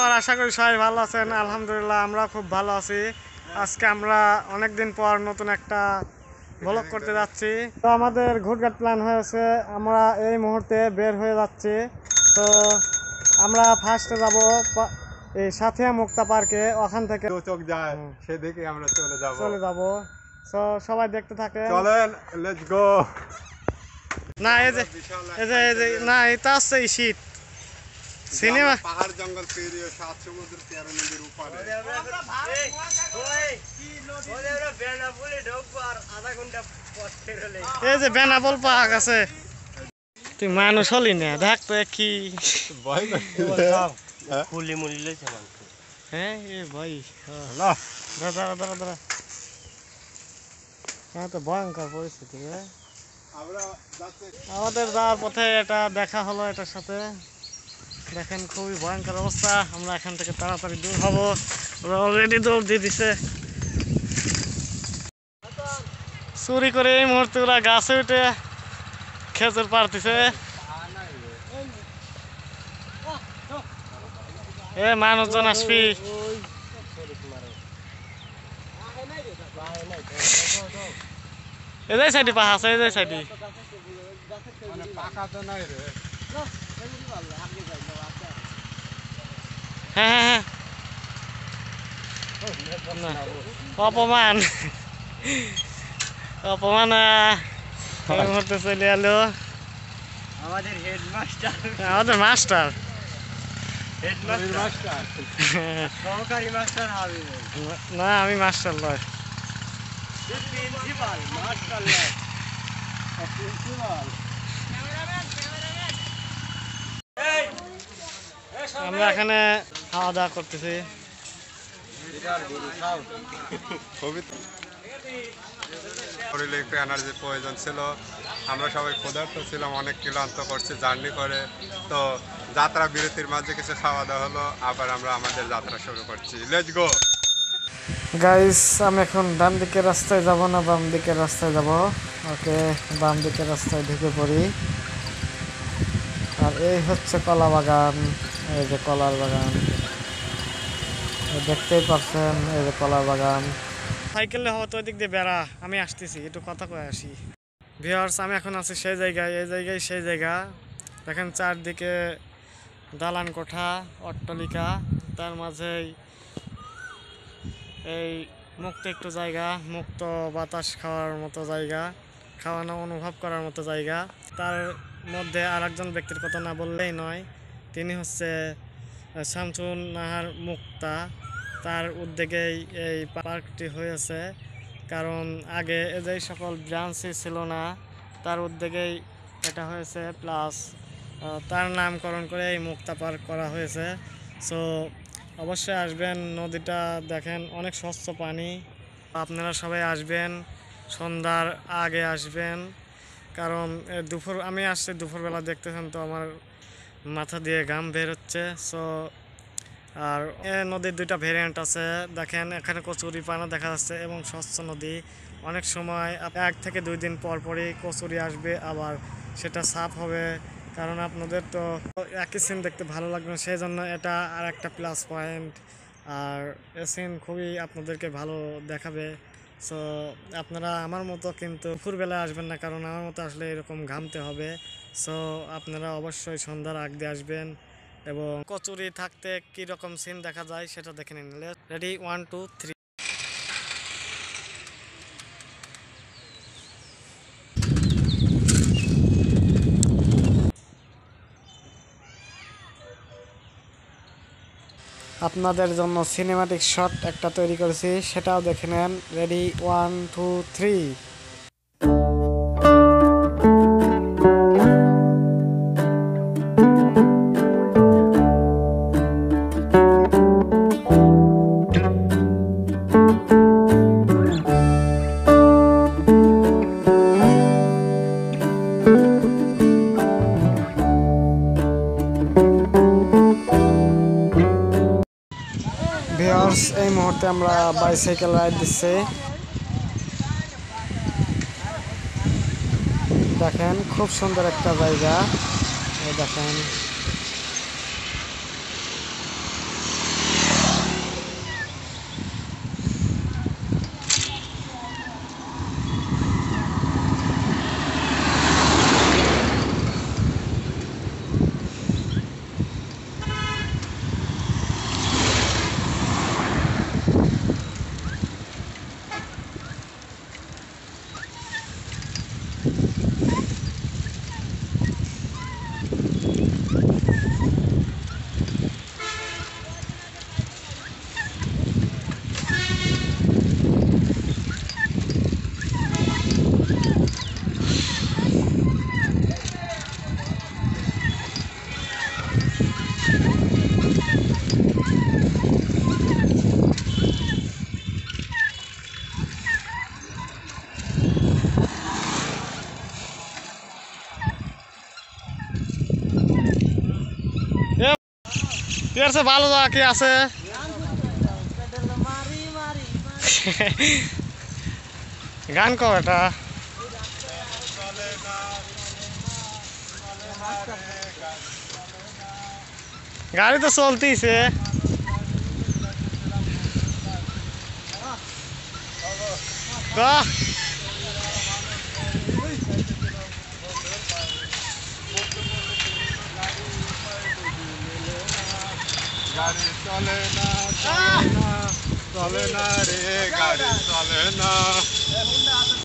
খবর? আশা করি সবাই ভালো আছেন। আলহামদুলিল্লাহ আমরা খুব ভালো আছি। আজকে আমরা অনেকদিন পর নতুন একটা ব্লগ করতে যাচ্ছি। তো আমাদের ঘুরঘাট প্ল্যান হয়েছে, আমরা এই মুহূর্তে বের হয়ে যাচ্ছি। তো আমরা ফার্স্টে যাব এই সাথিয়া মুক্তা পার্কে, ওখান থেকে চোখ যায় সেদিকে আমরা চলে যাব। তো সবাই দেখতে থাকে, চলেন লেটস গো। না এই যে না এটা আছে শীত সিনেমা পাহাড় জঙ্গল পেরিয়ে 7 সমুদ্র 13 নদীর উপরে এই যে বেনাপোল পাহাড় আছে। তুই মানুষ হলি না, দেখ তো কি ভয় ফুলি মুলি লইছে না। হ্যাঁ এ ভাই না দাঁড়া দাঁড়া দাঁড়া, হ্যাঁ তো ভয়ঙ্কর পরিস্থিতি রে। আমরা যাচ্ছি আমাদের যাওয়ার পথে এটা দেখা হলো, এটার সাথে দেখেন খুবই ভয়ঙ্কর অবস্থা। আমরা এখান থেকে তাড়াতাড়ি দূর হব, ওরা অলরেডি দৌড় দিয়ে দিছে। চুরি করে এই মুহূর্তে ওরা গাছে উঠে খেজুর পারতেছে। এ মানুষজন আসবি, এদের সাইডে পাহা আছে, এদের সাইডে মানে পাকা তো নাই রে। হ্যাঁ হ্যাঁ হ্যাঁ অপমান অপমান এই মুহূর্তে চলে এলো আমাদের হেডমাস্টার আমাদের মাস্টার। হেডমাস্টার সহকারী মাস্টার হবে না আমি মাস্টার নয়, প্রিন্সিপাল মাস্টার নয় প্রিন্সিপাল। আমরা এখানে খাওয়া দাওয়া করতেছি। শরীরে একটু এনার্জির প্রয়োজন ছিল, আমরা সবাই ক্ষুধার্ত ছিলাম, অনেক ক্লান্ত করছি জার্নি করে। তো যাত্রা বিরতির মাঝে কিছু খাওয়া দাওয়া হলো, আবার আমরা আমাদের যাত্রা শুরু করছি। লেটস গো গাইস, আমি এখন ডান দিকের রাস্তায় যাব না বাম দিকের রাস্তায় যাব? ওকে, বাম দিকের রাস্তায় ঢুকে পড়ি। আর এই হচ্ছে কলা বাগান, এই যে কলার বাগান দেখতেই পাচ্ছেন, এই যে কলার বাগান। সাইকেলে হয়তো ওই দিক দিয়ে বেড়া, আমি আসতেছি একটু কথা কয়ে আসি। ভিউয়ার্স, আমি এখন আছি সেই জায়গায়, এই জায়গায় সেই জায়গা। দেখেন চারদিকে দালান কোঠা, অট্টালিকা, তার মাঝেই এই মুক্ত একটু জায়গা, মুক্ত বাতাস খাওয়ার মতো জায়গা, খাওয়ানো অনুভব করার মতো জায়গা। তার মধ্যে আর একজন ব্যক্তির কথা না বললেই নয়, তিনি হচ্ছে শামসুন নাহার মুক্তা। তার উদ্যোগেই এই পার্কটি হয়েছে, কারণ আগে যে সকল ব্রাঞ্চই ছিল না, তার উদ্যোগেই এটা হয়েছে। প্লাস তার নামকরণ করে এই মুক্তা পার্ক করা হয়েছে। সো অবশ্যই আসবেন, নদীটা দেখেন অনেক স্বচ্ছ পানি। আপনারা সবাই আসবেন, সন্ধ্যার আগে আসবেন, কারণ আমি আসছি দুপুরবেলা, দেখতেছেন তো আমার মাথা দিয়ে ঘাম বের হচ্ছে। সো আর নদীর দুইটা ভেরিয়েন্ট আছে, দেখেন এখানে কচুরি পানা দেখা যাচ্ছে এবং স্বচ্ছ নদী। অনেক সময় 1 থেকে 2 দিন পর পরই কচুরি আসবে, আবার সেটা সাফ হবে, কারণ আপনাদের তো একই সিন দেখতে ভালো লাগবে, সেই জন্য এটা আর একটা প্লাস পয়েন্ট। আর এ সিন খুবই আপনাদেরকে ভালো দেখাবে। সো আপনারা আমার মতো কিন্তু দুপুরবেলা আসবেন না, কারণ আমার মতো আসলে এরকম ঘামতে হবে। সো আপনারা অবশ্যই সন্ধ্যার আগ দিয়ে আসবেন এবং কচুরি থাকতে কি রকম সিন দেখা যায় সেটা দেখে নিন। রেডি, 1 2 3। আপনাদের জন্য সিনেমাটিক শট একটা তৈরি করেছি, সেটাও দেখে নেন। রেডি, 1 2 3। ভিউয়ার্স, এই মুহূর্তে আমরা বাইসাইকেল রাইড দিচ্ছি। দেখেন খুব সুন্দর একটা জায়গা, এই দেখেন এর চেয়ে ভালো জায়গা কি আছে? গান কও এটা। গাড়ি তো চলতিছে। কহ গাড়ি চলে না চলে না রে গাড়ি চলে না